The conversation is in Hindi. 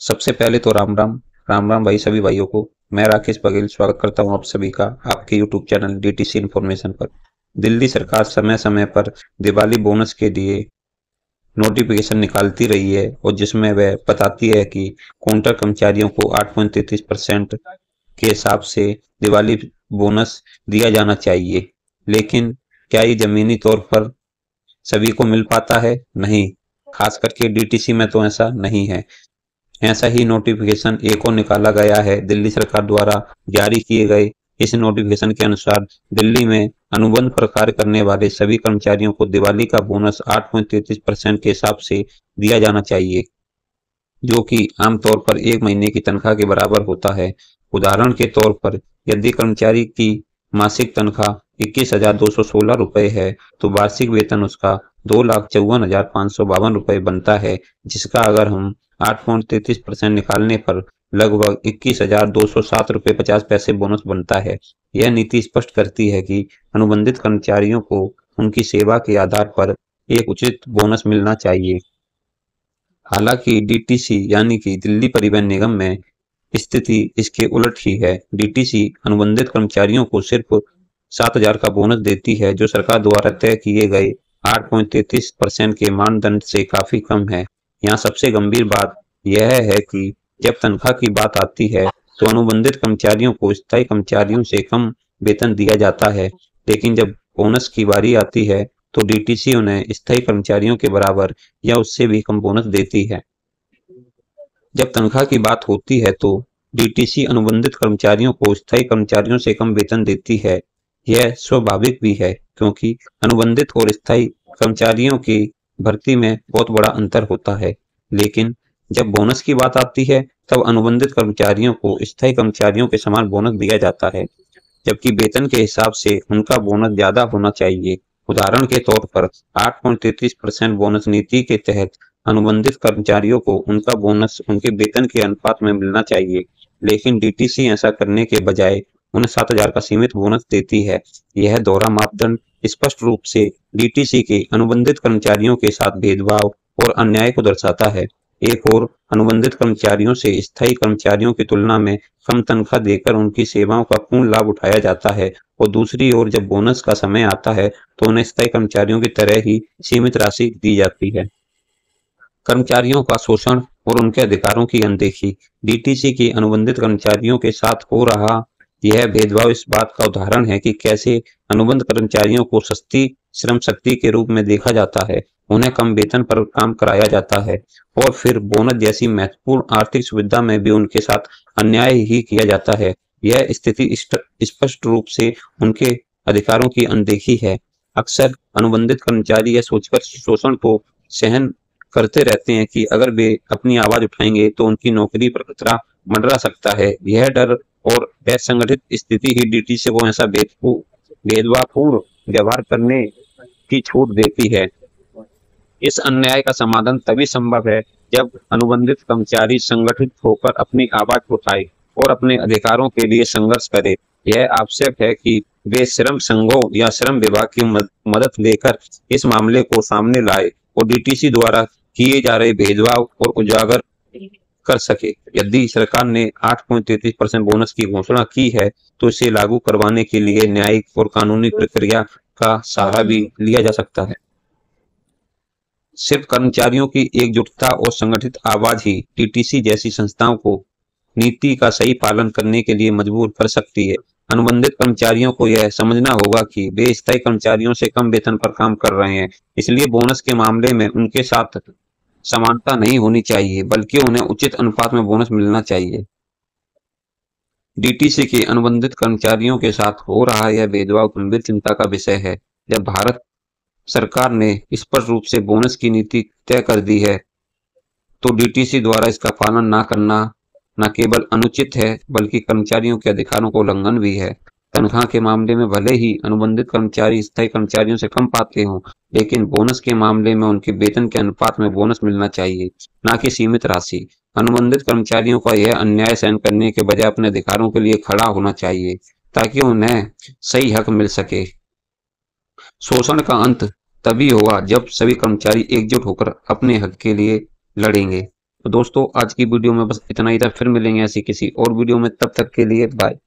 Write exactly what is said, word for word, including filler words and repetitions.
सबसे पहले तो राम राम राम राम भाई सभी भाइयों को। मैं राकेश बघेल स्वागत करता हूं आप सभी का आपके यूट्यूब चैनल डीटीसी इन्फॉर्मेशन पर। दिल्ली सरकार समय समय पर दिवाली बोनस के लिए नोटिफिकेशन निकालती रही है और जिसमें वह बताती है कि काउंटर कर्मचारियों को आठ पॉइंट तैंतीस परसेंट के हिसाब से दिवाली बोनस दिया जाना चाहिए। लेकिन क्या ये जमीनी तौर पर सभी को मिल पाता है? नहीं, खास करके डीटीसी में तो ऐसा नहीं है। ऐसा ही नोटिफिकेशन एक और निकाला गया है दिल्ली सरकार द्वारा जारी किए गए। इस नोटिफिकेशन के अनुसार दिल्ली में अनुबंध पर कार्य करने वाले सभी कर्मचारियों को दिवाली का बोनस आठ पॉइंट तैंतीस परसेंट के हिसाब से दिया जाना चाहिए, जो कि आमतौर पर एक महीने की तनख्वाह के बराबर होता है। उदाहरण के तौर पर यदि कर्मचारी की मासिक तनख्वाह इक्कीस हजार दो सौ सोलह रुपए है तो वार्षिक वेतन उसका दो लाख चौवन हजार पाँच सौ बावन रुपए बनता है, जिसका अगर हम आठ पॉइंट तैंतीस परसेंट निकालने पर लगभग इक्कीस हजार दो सौ सात रुपए पचास पैसे बोनस बनता है। यह नीति स्पष्ट करती है कि अनुबंधित कर्मचारियों को उनकी सेवा के आधार पर एक उचित बोनस मिलना चाहिए। हालांकि डीटीसी यानी कि दिल्ली परिवहन निगम में स्थिति इसके उलट ही है। डीटीसी अनुबंधित कर्मचारियों को सिर्फ सात हजार का बोनस देती है, जो सरकार द्वारा तय किए गए आठ पॉइंट तैंतीस परसेंट के मानदंड से काफी कम है। यहाँ सबसे गंभीर बात यह है कि जब तनख्वाह की बात आती है तो अनुबंधित कर्मचारियों को स्थायी कर्मचारियों से कम वेतन दिया जाता है, लेकिन जब बोनस की बारी आती है तो डीटीसी उन्हें स्थायी कर्मचारियों के बराबर या उससे भी कम बोनस देती है। जब तनख्वाह की बात होती है तो डीटीसी अनुबंधित कर्मचारियों को स्थायी कर्मचारियों से कम वेतन देती है। यह स्वाभाविक भी है क्योंकि अनुबंधित और स्थायी कर्मचारियों की भर्ती में बहुत बड़ा अंतर होता है। लेकिन जब बोनस की बात आती है तब अनुबंधित कर्मचारियों को स्थायी कर्मचारियों के समान बोनस दिया जाता है, जबकि वेतन के हिसाब से उनका बोनस ज्यादा होना चाहिए। उदाहरण के तौर पर आठ पॉइंट तैंतीस परसेंट बोनस नीति के तहत अनुबंधित कर्मचारियों को उनका बोनस उनके वेतन के अनुपात में मिलना चाहिए, लेकिन डीटीसी ऐसा करने के बजाय उन्हें सात हजार का सीमित बोनस देती है। यह दोहरा मापदंड स्पष्ट रूप से डीटीसी के अनुबंधित कर्मचारियों के साथ भेदभाव और अन्याय को दर्शाता है। एक और अनुबंधित कर्मचारियों से स्थायी कर्मचारियों की तुलना में कम तनख्वाह देकर उनकी सेवाओं का पूर्ण लाभ उठाया जाता है, और दूसरी ओर जब बोनस का समय आता है तो उन्हें स्थायी कर्मचारियों की तरह ही सीमित राशि दी जाती है। कर्मचारियों का शोषण और उनके अधिकारों की अनदेखी। डीटीसी के अनुबंधित कर्मचारियों के साथ हो रहा यह भेदभाव इस बात का उदाहरण है कि कैसे अनुबंध कर्मचारियों को सस्ती श्रम शक्ति के रूप में देखा जाता है, उन्हें कम वेतन पर काम कराया जाता है और फिर बोनस जैसी महत्वपूर्ण आर्थिक सुविधा में भी उनके साथ अन्याय ही किया जाता है। यह स्थिति स्पष्ट रूप से उनके अधिकारों की अनदेखी है। अक्सर अनुबंधित कर्मचारी यह सोचकर शोषण को सहन करते रहते हैं कि अगर वे अपनी आवाज उठाएंगे तो उनकी नौकरी पर खतरा मंडरा सकता है। यह डर और असंगठित स्थिति ही डीटीसी को ऐसा भेदभावपूर्ण व्यवहार करने की छूट देती है। इस अन्याय का समाधान तभी संभव है जब अनुबंधित कर्मचारी संगठित होकर अपनी आवाज उठाए और अपने अधिकारों के लिए संघर्ष करे। यह आवश्यक है कि वे श्रम संघों या श्रम विभाग की मदद लेकर इस मामले को सामने लाए और डीटीसी द्वारा किए जा रहे भेदभाव और उजागर कर सके। यदि सरकार ने आठ पॉइंट तैंतीस परसेंट बोनस की घोषणा की है तो इसे लागू करवाने के लिए न्यायिक और कानूनी प्रक्रिया का सहारा भी लिया जा सकता है। सिर्फ कर्मचारियों की एकजुटता और संगठित आवाज ही डीटीसी जैसी संस्थाओं को नीति का सही पालन करने के लिए मजबूर कर सकती है। अनुबंधित कर्मचारियों को यह समझना होगा कि वे स्थायी कर्मचारियों से कम वेतन पर काम कर रहे हैं, इसलिए बोनस के मामले में उनके साथ समानता नहीं होनी चाहिए, बल्कि उन्हें उचित अनुपात में बोनस मिलना चाहिए। डीटीसी के अनुबंधित कर्मचारियों के साथ हो रहा यह भेदभाव गंभीर चिंता का विषय है। जब भारत सरकार ने स्पष्ट रूप से बोनस की नीति तय कर दी है तो डीटीसी द्वारा इसका पालन न करना न केवल अनुचित है बल्कि कर्मचारियों के अधिकारों का उल्लंघन भी है। तनख्वाह के मामले में भले ही अनुबंधित कर्मचारी स्थायी कर्मचारियों से कम पाते हों, लेकिन बोनस के मामले में उनके वेतन के अनुपात में बोनस मिलना चाहिए, न कि सीमित राशि। अनुबंधित कर्मचारियों का यह अन्याय सहन करने के बजाय अपने अधिकारों के लिए खड़ा होना चाहिए ताकि उन्हें सही हक मिल सके। शोषण का अंत तभी होगा जब सभी कर्मचारी एकजुट होकर अपने हक के लिए लड़ेंगे। तो दोस्तों आज की वीडियो में बस इतना ही था, फिर मिलेंगे ऐसी किसी और वीडियो में, तब तक के लिए बाय।